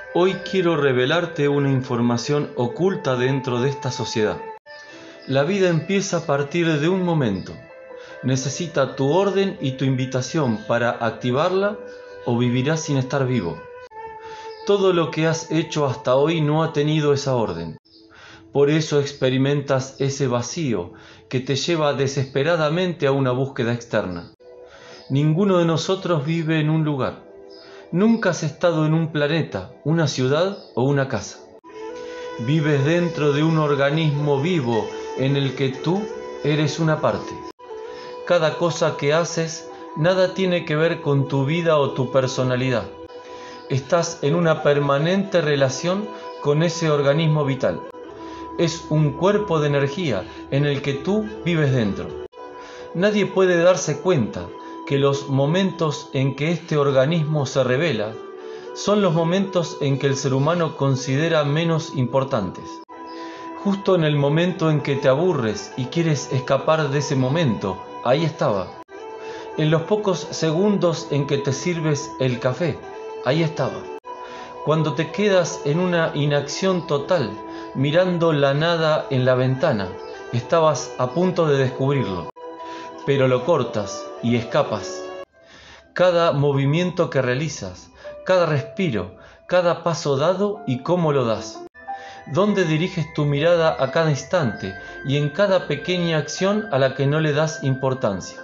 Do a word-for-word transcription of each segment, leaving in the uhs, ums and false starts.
Hoy quiero revelarte una información oculta dentro de esta sociedad. La vida empieza a partir de un momento. Necesita tu orden y tu invitación para activarla o vivirás sin estar vivo. Todo lo que has hecho hasta hoy no ha tenido esa orden. Por eso experimentas ese vacío que te lleva desesperadamente a una búsqueda externa. Ninguno de nosotros vive en un lugar. Nunca has estado en un planeta, una ciudad o una casa. Vives dentro de un organismo vivo en el que tú eres una parte. Cada cosa que haces, nada tiene que ver con tu vida o tu personalidad. Estás en una permanente relación con ese organismo vital. Es un cuerpo de energía en el que tú vives dentro. Nadie puede darse cuenta que los momentos en que este organismo se revela son los momentos en que el ser humano considera menos importantes. Justo en el momento en que te aburres y quieres escapar de ese momento, ahí estaba. En los pocos segundos en que te sirves el café, ahí estaba. Cuando te quedas en una inacción total, mirando la nada en la ventana, estabas a punto de descubrirlo. Pero lo cortas y escapas. Cada movimiento que realizas, cada respiro, cada paso dado y cómo lo das. Dónde diriges tu mirada a cada instante y en cada pequeña acción a la que no le das importancia.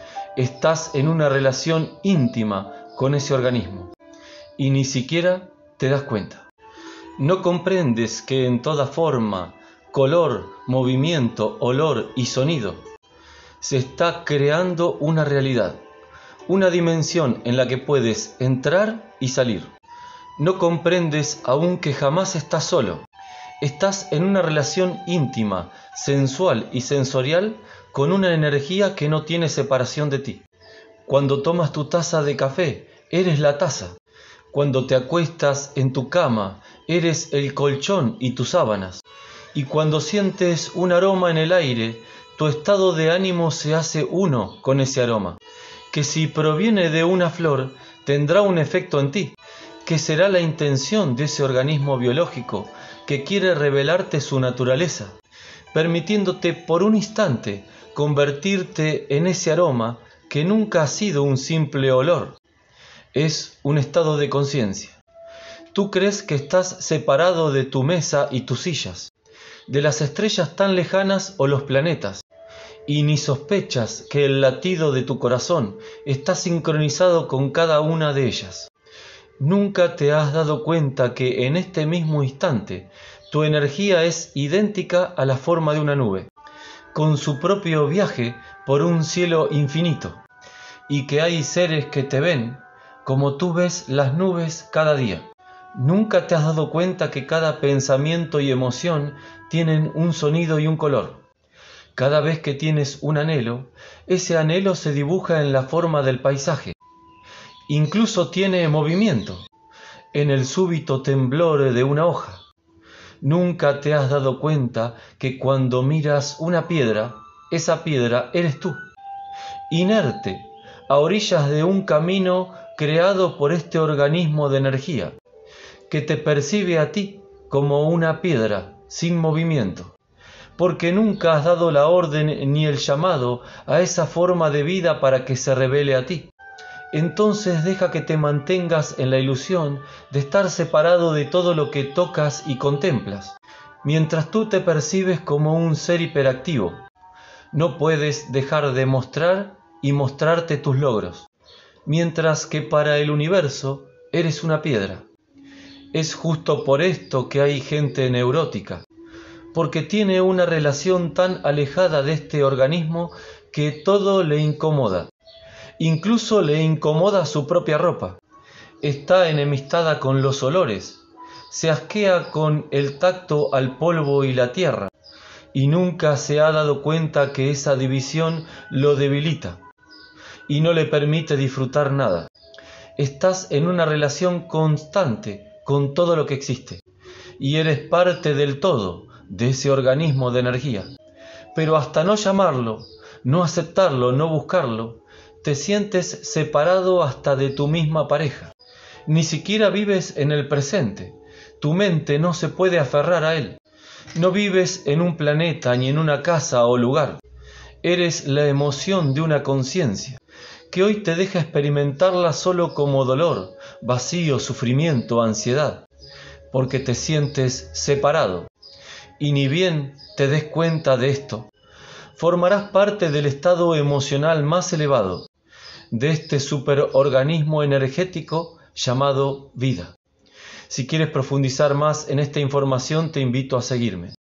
Estás en una relación íntima con ese organismo y ni siquiera te das cuenta. No comprendes que en toda forma, color, movimiento, olor y sonido se está creando una realidad, una dimensión en la que puedes entrar y salir. No comprendes aún que jamás estás solo. Estás en una relación íntima, sensual y sensorial con una energía que no tiene separación de ti. Cuando tomas tu taza de café, eres la taza. Cuando te acuestas en tu cama, eres el colchón y tus sábanas. Y cuando sientes un aroma en el aire, tu estado de ánimo se hace uno con ese aroma, que si proviene de una flor, tendrá un efecto en ti, que será la intención de ese organismo biológico que quiere revelarte su naturaleza, permitiéndote por un instante convertirte en ese aroma que nunca ha sido un simple olor. Es un estado de conciencia. Tú crees que estás separado de tu mesa y tus sillas, de las estrellas tan lejanas o los planetas, y ni sospechas que el latido de tu corazón está sincronizado con cada una de ellas. Nunca te has dado cuenta que en este mismo instante tu energía es idéntica a la forma de una nube, con su propio viaje por un cielo infinito, y que hay seres que te ven como tú ves las nubes cada día. Nunca te has dado cuenta que cada pensamiento y emoción tienen un sonido y un color. Cada vez que tienes un anhelo, ese anhelo se dibuja en la forma del paisaje. Incluso tiene movimiento, en el súbito temblor de una hoja. Nunca te has dado cuenta que cuando miras una piedra, esa piedra eres tú, inerte, a orillas de un camino creado por este organismo de energía, que te percibe a ti como una piedra sin movimiento. Porque nunca has dado la orden ni el llamado a esa forma de vida para que se revele a ti. Entonces deja que te mantengas en la ilusión de estar separado de todo lo que tocas y contemplas, mientras tú te percibes como un ser hiperactivo. No puedes dejar de mostrar y mostrarte tus logros, mientras que para el universo eres una piedra. Es justo por esto que hay gente neurótica, porque tiene una relación tan alejada de este organismo que todo le incomoda. Incluso le incomoda su propia ropa. Está enemistada con los olores, se asquea con el tacto al polvo y la tierra, y nunca se ha dado cuenta que esa división lo debilita y no le permite disfrutar nada. Estás en una relación constante con todo lo que existe, y eres parte del todo, de ese organismo de energía. Pero hasta no llamarlo, no aceptarlo, no buscarlo, te sientes separado hasta de tu misma pareja. Ni siquiera vives en el presente. Tu mente no se puede aferrar a él. No vives en un planeta ni en una casa o lugar. Eres la emoción de una conciencia que hoy te deja experimentarla solo como dolor, vacío, sufrimiento, ansiedad, porque te sientes separado. Y ni bien te des cuenta de esto, formarás parte del estado emocional más elevado, de este superorganismo energético llamado vida. Si quieres profundizar más en esta información, te invito a seguirme.